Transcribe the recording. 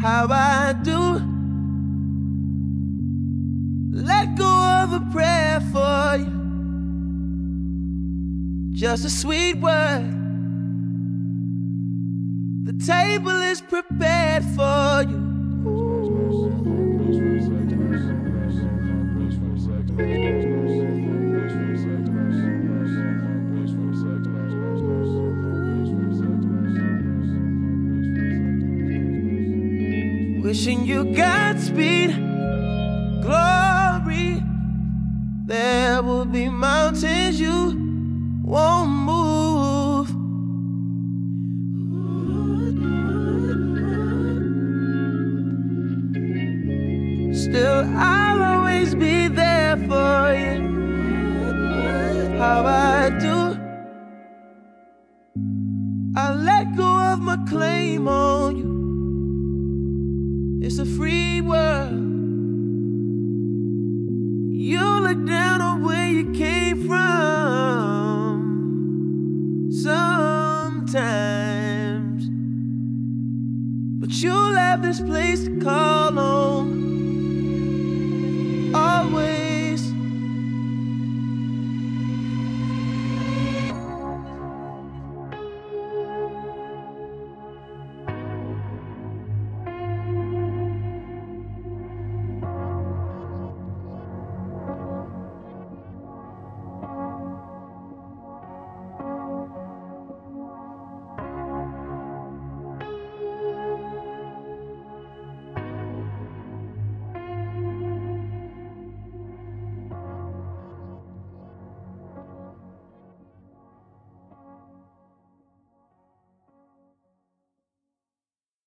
how I do. Let go of a prayer for you, just a sweet word. The table is prepared for you. Wishing you Godspeed, glory. There will be mountains you won't move. Still, I'll always be there for you, how I do. I let go of my claim on you. It's a free world. You look down on where you came from sometimes, but you'll have this place to call home.